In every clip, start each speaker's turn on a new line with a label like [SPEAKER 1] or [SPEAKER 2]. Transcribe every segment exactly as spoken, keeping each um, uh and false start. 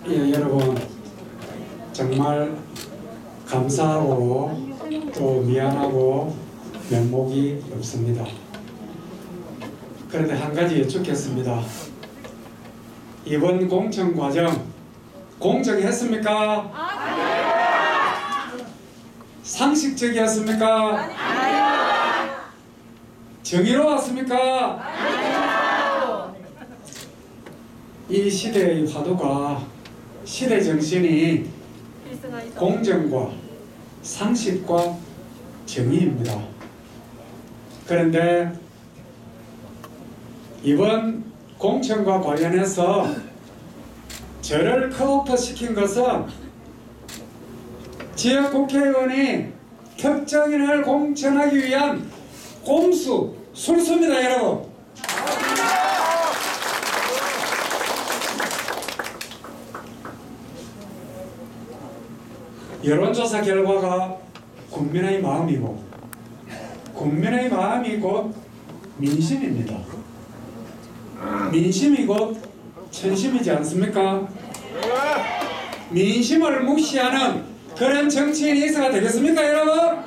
[SPEAKER 1] 예, 여러분 정말 감사하고 또 미안하고 면목이 없습니다. 그런데 한 가지 여쭙겠습니다. 이번 공천 과정 공정했습니까? 상식적이었습니까? 정의로웠습니까? 이 시대의 화두가 시대 정신이 공정과 상식과 정의입니다. 그런데 이번 공천과 관련해서 저를 컷오프 시킨 것은 지역 국회의원이 특정인을 공천하기 위한 꼼수, 술수입니다, 여러분. 여론조사 결과가 국민의 마음이고 국민의 마음이 곧 민심입니다. 민심이 곧 천심이지 않습니까? 민심을 무시하는 그런 정치인이 있어야 되겠습니까, 여러분?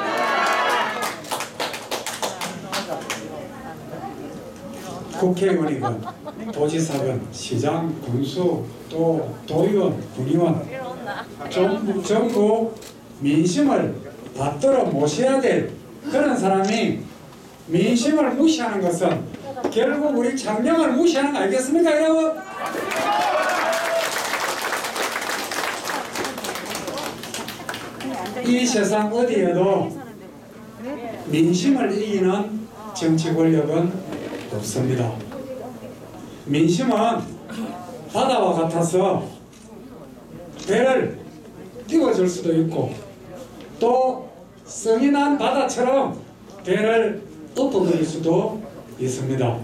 [SPEAKER 1] 국회의원이건 도지사건, 시장, 군수, 또 도의원, 군의원 전부, 전부 민심을 받들어 모셔야 될 그런 사람이 민심을 무시하는 것은 결국 우리 장령을 무시하는 거 아니겠습니까, 여러분? 이 세상 어디에도 민심을 이기는 정치 권력은 없습니다. 민심은 바다와 같아서 배를 띄워줄 수도 있고 또 성이 난 바다처럼 배를 엎어버릴 수도 있습니다.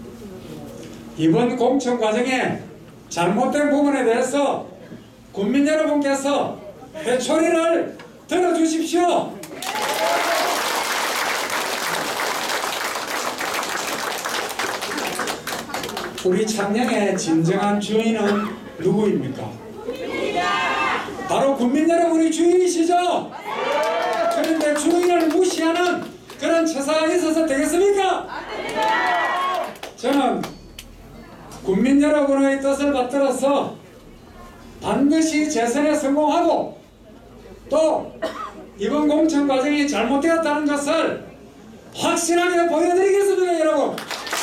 [SPEAKER 1] 이번 공천 과정에 잘못된 부분에 대해서 국민 여러분께서 회초리를 들어주십시오. 우리 창녕의 진정한 주인은 누구입니까? 바로 국민 여러분이 주인이시죠? 그런데 주인을 무시하는 그런 처사가 있어서 되겠습니까? 저는 국민 여러분의 뜻을 받들어서 반드시 재선에 성공하고 또 이번 공천 과정이 잘못되었다는 것을 확실하게 보여드리겠습니다, 여러분.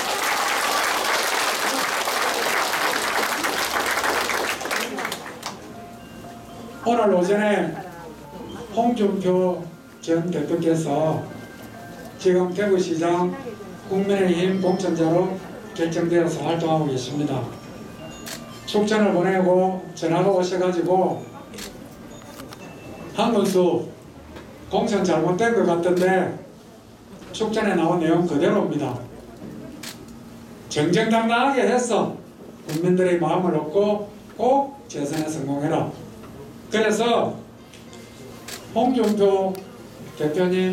[SPEAKER 1] 오늘 오전에 홍준표 전 대표께서 지금 대구시장 국민의힘 공천자로 결정되어서 활동하고 계십니다. 축전을 보내고 전화가 오셔가지고 한문수 공천 잘못된 것 같던데 축전에 나온 내용 그대로입니다. 정정당당하게 해서 국민들의 마음을 얻고 꼭 재선에 성공해라. 그래서 홍준표 대표님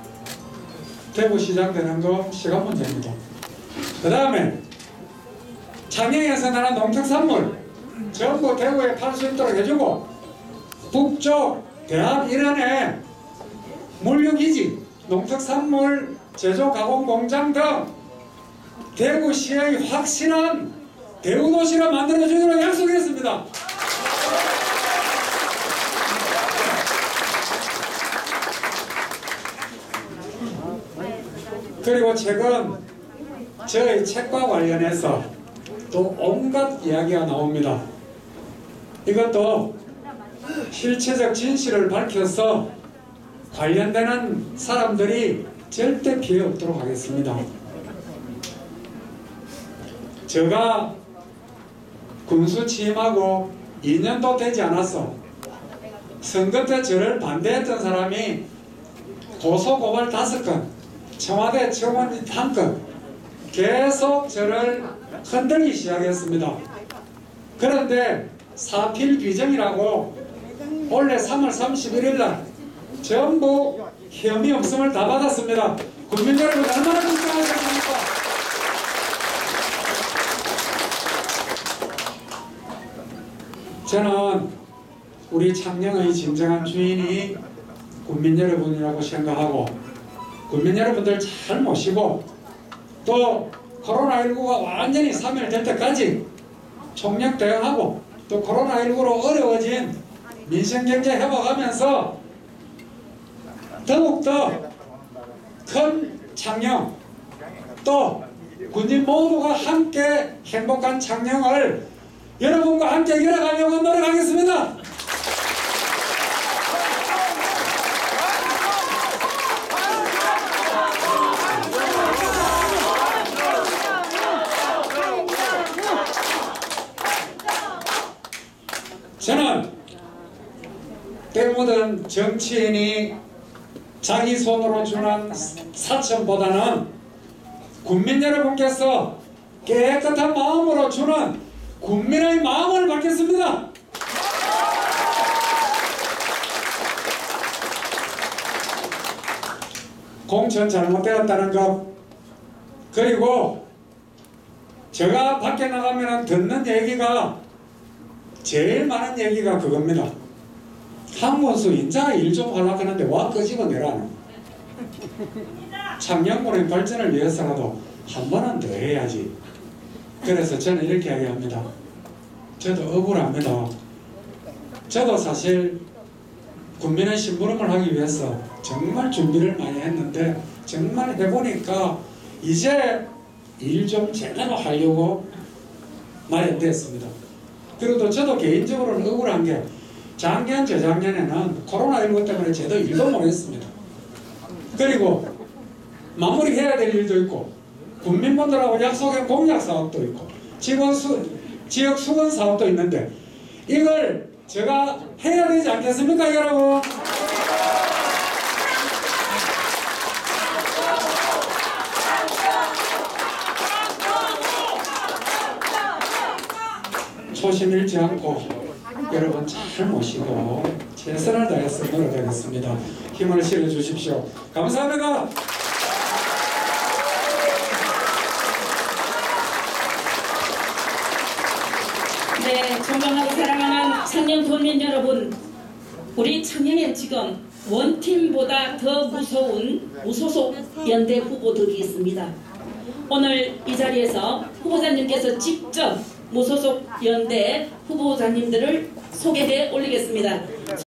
[SPEAKER 1] 대구시장 되는 거 시간 문제입니다. 그 다음에 창녕에서 나는 농특산물 전부 대구에 팔 수 있도록 해주고 북쪽 대합 일원에 물류기지, 농특산물 제조 가공 공장 등 대구시의 확실한 대우도시를 만들어주기로 약속했습니다. 그리고 최근 저의 책과 관련해서 또 온갖 이야기가 나옵니다. 이것도 실체적 진실을 밝혀서 관련되는 사람들이 절대 피해 없도록 하겠습니다. 제가 군수 취임하고 이 년도 되지 않았어 선거 때 저를 반대했던 사람이 고소고발 다섯 건, 청와대 청원 한 건 계속 저를 흔들기 시작했습니다. 그런데 사필 규정이라고 원래 삼월 삼십일일 날 전부 혐의 없음을 다 받았습니다. 국민 여러분 얼마나 걱정하셨습니까? 저는 우리 창녕의 진정한 주인이 국민 여러분이라고 생각하고 국민 여러분들 잘 모시고 또 코로나십구가 완전히 사멸될 때까지 총력 대응하고 또 코로나십구로 어려워진 민생경제 회복하면서 더욱더 큰 창녕 또 군인 모두가 함께 행복한 창녕을 여러분과 함께 이뤄가려고 노력하겠습니다. 저는 때 묻은 정치인이 자기 손으로 주는 사천보다는 국민 여러분께서 깨끗한 마음으로 주는 국민의 마음을 받겠습니다. 공천 잘못되었다는 것, 그리고 제가 밖에 나가면 듣는 얘기가 제일 많은 얘기가 그겁니다. 한문수 인자 일 좀 하려고 하는데 와 끄집어내라는. 창녕군의 발전을 위해서라도 한 번은 더 해야지. 그래서 저는 이렇게 이야기합니다. 저도 억울합니다. 저도 사실 국민의 심부름을 하기 위해서 정말 준비를 많이 했는데 정말 해보니까 이제 일 좀 제대로 하려고 마련됐습니다. 그리고 저도 개인적으로는 억울한 게 작년, 재작년에는 코로나십구 때문에 제도 일도 못했습니다. 그리고 마무리해야 될 일도 있고 국민분들하고 약속한 공약 사업도 있고 지원 수, 지역 수건 사업도 있는데 이걸 제가 해야 되지 않겠습니까, 여러분? 초심 잃지 않고 여러분 잘 모시고 최선을 다해서 노력하겠습니다. 힘을 실어 주십시오. 감사합니다.
[SPEAKER 2] 네, 존경하고 사랑하는 창녕 도민 여러분, 우리 창녕엔 지금 원팀보다 더 무서운 무소속 연대 후보들이 있습니다. 오늘 이 자리에서 후보자님께서 직접 무소속 연대 후보자님들을 소개해 올리겠습니다.